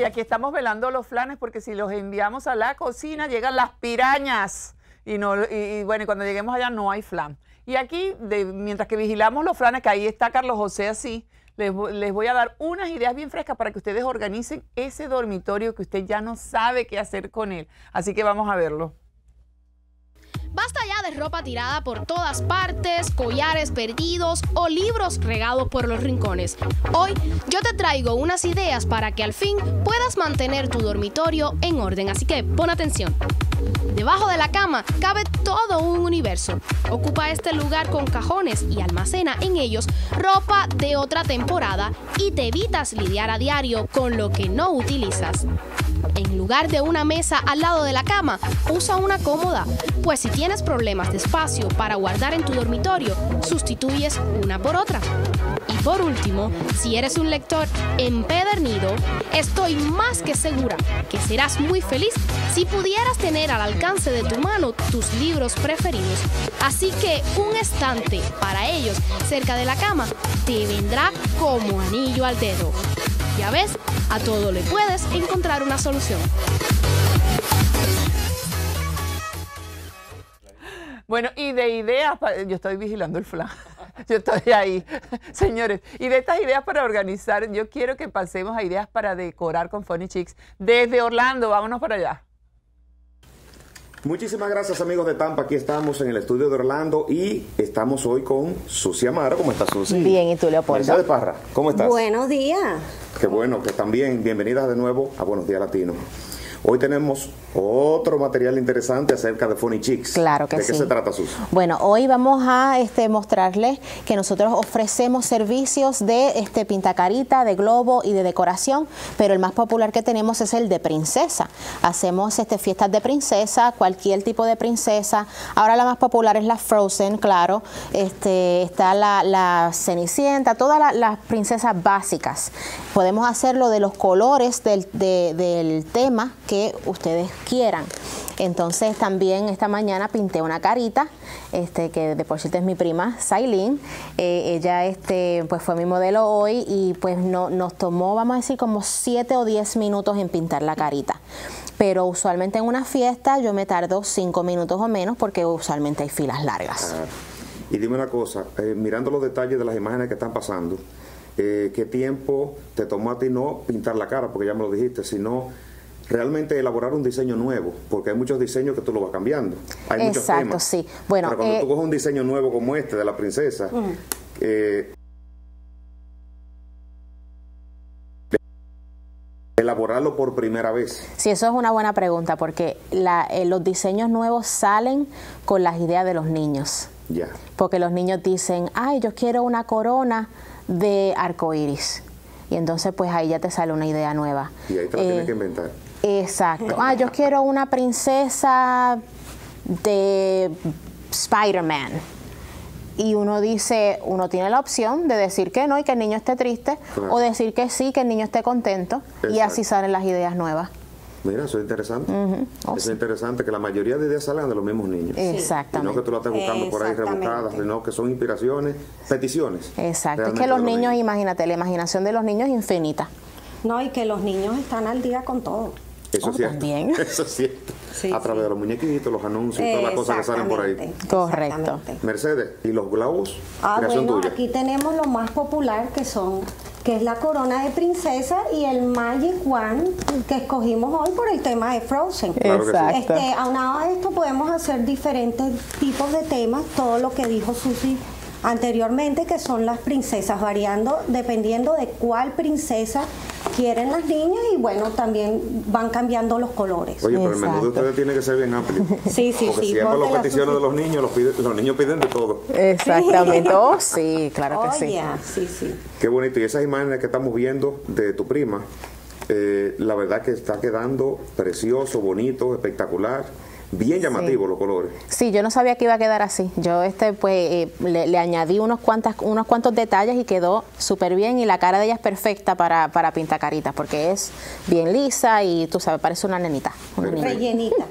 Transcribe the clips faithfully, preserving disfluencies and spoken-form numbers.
aquí estamos velando los flanes porque si los enviamos a la cocina llegan las pirañas. Y, no, y, y bueno, y cuando lleguemos allá no hay flan. Y aquí, de, mientras que vigilamos los flanes, que ahí está Carlos José así, les, les voy a dar unas ideas bien frescas para que ustedes organicen ese dormitorio que usted ya no sabe qué hacer con él. Así que vamos a verlo. Basta ya de ropa tirada por todas partes, collares perdidos o libros regados por los rincones. Hoy yo te traigo unas ideas para que al fin puedas mantener tu dormitorio en orden, así que pon atención. Debajo de la cama cabe todo un universo. Ocupa este lugar con cajones y almacena en ellos ropa de otra temporada y te evitas lidiar a diario con lo que no utilizas. En lugar de una mesa al lado de la cama, usa una cómoda, pues si tienes problemas de espacio para guardar en tu dormitorio, sustituyes una por otra. Y por último, si eres un lector empedernido, estoy más que segura que serás muy feliz si pudieras tener al alcance de tu mano tus libros preferidos. Así que un estante para ellos cerca de la cama te vendrá como anillo al dedo. Ya ves, a todo le puedes encontrar una solución. Bueno, y de ideas, yo estoy vigilando el flan, yo estoy ahí, señores, y de estas ideas para organizar, yo quiero que pasemos a ideas para decorar con Funny Chicks desde Orlando. Vámonos para allá. Muchísimas gracias, amigos de Tampa. Aquí estamos en el estudio de Orlando y estamos hoy con Susi Amaro. ¿Cómo estás, Susi? Bien, ¿y tú, Leopoldo? Mercedes Parra, ¿cómo estás? Buenos días. Qué bueno que están bien. Bienvenidas de nuevo a Buenos Días Latino. Hoy tenemos otro material interesante acerca de Funny Chicks. Claro que sí. ¿De qué se trata, Susi? Bueno, hoy vamos a este, mostrarles que nosotros ofrecemos servicios de este, pintacarita, de globo y de decoración, pero el más popular que tenemos es el de princesa. Hacemos este, fiestas de princesa, cualquier tipo de princesa. Ahora la más popular es la Frozen, claro. Este, está la, la Cenicienta, todas la, las princesas básicas. Podemos hacerlo de los colores del, de, del tema que que ustedes quieran. Entonces también esta mañana pinté una carita, este, que de por cierto es mi prima, Sailin. Eh, ella este, pues fue mi modelo hoy y pues no, nos tomó, vamos a decir, como siete o diez minutos en pintar la carita. Pero usualmente en una fiesta yo me tardo cinco minutos o menos porque usualmente hay filas largas. Ah, y dime una cosa, eh, mirando los detalles de las imágenes que están pasando, eh, ¿qué tiempo te tomó a ti no pintar la cara? Porque ya me lo dijiste, sino realmente elaborar un diseño nuevo, porque hay muchos diseños que tú lo vas cambiando. Hay muchos Exacto, temas. sí. Bueno, pero cuando eh, tú coges un diseño nuevo como este de la princesa, mm. eh, elaborarlo por primera vez. Sí, eso es una buena pregunta, porque la, eh, los diseños nuevos salen con las ideas de los niños. Ya. Porque los niños dicen, ay, yo quiero una corona de arcoíris. Y entonces pues ahí ya te sale una idea nueva. Y ahí te la eh, tienes que inventar. Exacto. Ah, yo quiero una princesa de Spider-Man. Y uno dice, uno tiene la opción de decir que no y que el niño esté triste, claro, o decir que sí, que el niño esté contento. Exacto. Y así salen las ideas nuevas. Mira, eso es interesante. Uh-huh. Oh, eso es interesante, que la mayoría de ideas salgan de los mismos niños. Exactamente. Y no que tú la estés buscando por ahí rebuscadas, sino que son inspiraciones, peticiones. Exacto. Es que los niños, niños, imagínate, la imaginación de los niños es infinita. No, y que los niños están al día con todo. Eso es cierto. También. Eso es cierto. Sí, a través sí. de los muñequitos, los anuncios, todas las cosas que salen por ahí. Correcto. Mercedes, ¿y los globos? Ah, Creación bueno, tuya. aquí tenemos lo más popular que son, que es la corona de princesa y el Magic Wand que escogimos hoy por el tema de Frozen. Claro que sí. Este, aunado a esto podemos hacer diferentes tipos de temas, todo lo que dijo Susi anteriormente, que son las princesas, variando dependiendo de cuál princesa quieren las niñas, y bueno, también van cambiando los colores. Oye, pero Exacto. el menú de ustedes tiene que ser bien amplio. Sí, sí, porque sí. si es por las la peticiones Susi. de los niños, los, pide, los niños piden de todo. Exactamente. Oh, sí, claro que Oh, sí. yeah. Sí, sí. Qué bonito. Y esas imágenes que estamos viendo de tu prima, eh, la verdad que está quedando precioso, bonito, espectacular. Bien llamativo, sí, los colores. Sí, yo no sabía que iba a quedar así. Yo este pues eh, le, le añadí unos cuantas unos cuantos detalles y quedó súper bien, y la cara de ella es perfecta para, para pintar caritas porque es bien lisa y tú sabes, parece una nenita. Una Rellenita.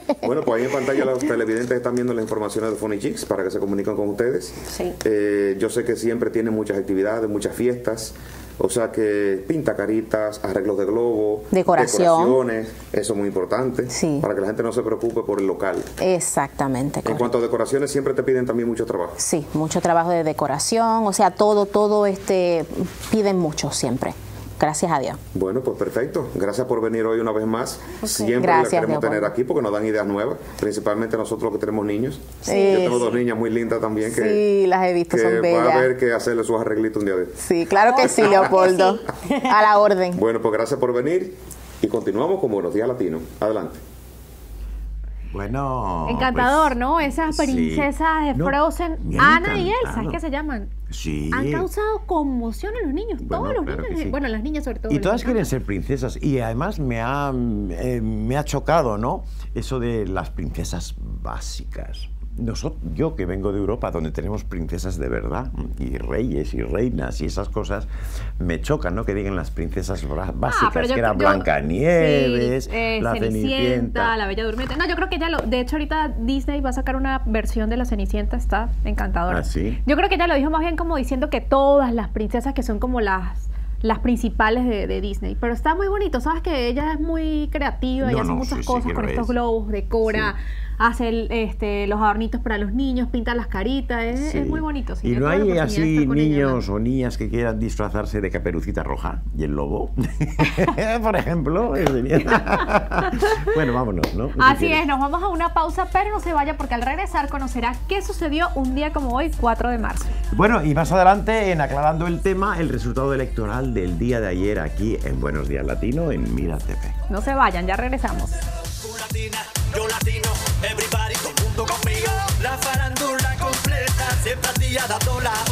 Bueno, pues ahí en pantalla los televidentes están viendo las informaciones de Funny Chicks para que se comuniquen con ustedes. Sí. Eh, yo sé que siempre tienen muchas actividades, muchas fiestas. O sea que pinta caritas, arreglos de globo, decoración, decoraciones, eso es muy importante, sí, para que la gente no se preocupe por el local. Exactamente. En correcto. cuanto a decoraciones, siempre te piden también mucho trabajo. Sí, mucho trabajo de decoración, o sea, todo, todo, este, piden mucho siempre. Gracias a Dios. Bueno, pues perfecto. Gracias por venir hoy una vez más. Okay. Siempre Gracias, la queremos Leopoldo. tener aquí porque nos dan ideas nuevas, principalmente nosotros que tenemos niños. Sí. Yo tengo dos niñas muy lindas también que, Sí, las he visto, que son va a bellas. haber que hacerle sus arreglitos un día de estos. Sí, claro que sí, Leopoldo. A la orden. Bueno, pues gracias por venir y continuamos con Buenos Días Latino. Adelante. Bueno. Encantador, pues, ¿no? Esas princesas sí. de No, Frozen, me Ana y encantado. Elsa, ¿es que se llaman? Sí. Han causado conmoción en los niños, Bueno, todos los claro niños, que sí. bueno, las niñas sobre todo. Y les todas quieren encanta. ser princesas. Y además me ha, eh, me ha chocado, ¿no? Eso de las princesas básicas. Nosotros, yo que vengo de Europa, donde tenemos princesas de verdad, y reyes y reinas y esas cosas, me chocan, ¿no? Que digan las princesas bra- básicas, Ah, pero yo- que era yo- Blancanieves, sí, eh, la Cenicienta. La Bella Durmiente. No, yo creo que ya lo... De hecho, ahorita Disney va a sacar una versión de la Cenicienta, está encantadora. ¿Ah, sí? Yo creo que ella lo dijo más bien como diciendo que todas las princesas que son como las... las principales de, de Disney, pero está muy bonito, sabes que ella es muy creativa y No, hace no, muchas sí, sí, cosas que con lo estos es. globos, decora, Sí. hace el, este, los adornitos para los niños, pinta las caritas, es, Sí. es muy bonito. sí, y yo no tuve la hay oportunidad de así estar con ella niños hablando. o niñas que quieran disfrazarse de Caperucita Roja y el lobo, por ejemplo. Bueno, vámonos, ¿no? Si Así quieres. es, nos vamos a una pausa, pero no se vaya porque al regresar conocerá qué sucedió un día como hoy, cuatro de marzo. Bueno, y más adelante, en Aclarando el Tema, el resultado electoral del día de ayer aquí en Buenos Días Latino, en Mira T V. No se vayan, ya regresamos. Tú latina, yo latino, everybody, todo el mundo conmigo. La farándula completa, siempre a ti dando la